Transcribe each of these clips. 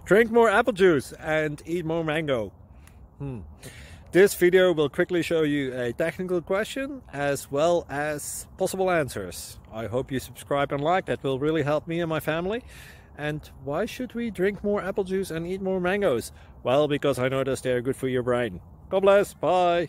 Drink more apple juice and eat more mango. This video will quickly show you a technical question as well as possible answers. I hope you subscribe and like, that will really help me and my family. And why should we drink more apple juice and eat more mangoes? Well, because I noticed they're good for your brain. God bless, bye!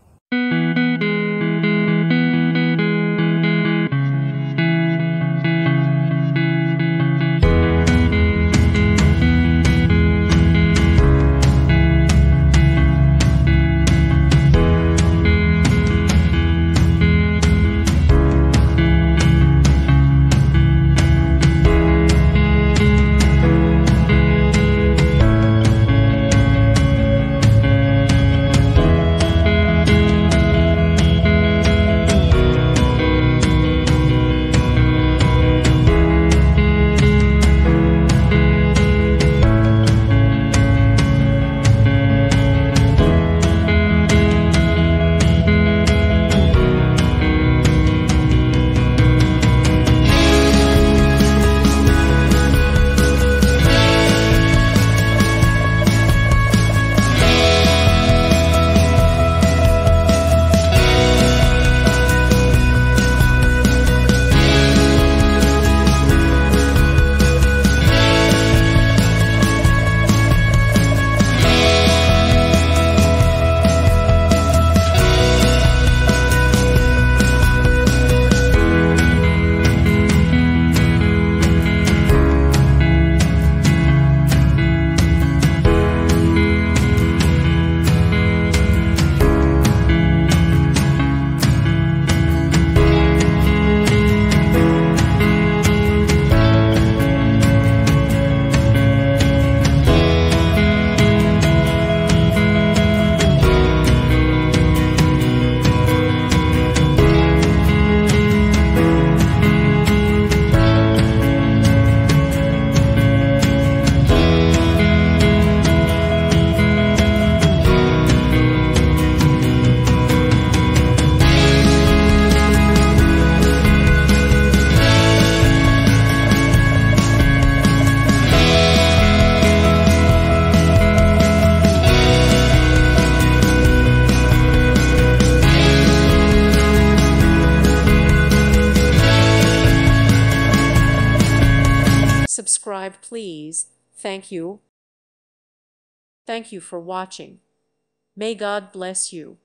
Subscribe, please. Thank you. Thank you for watching. May God bless you.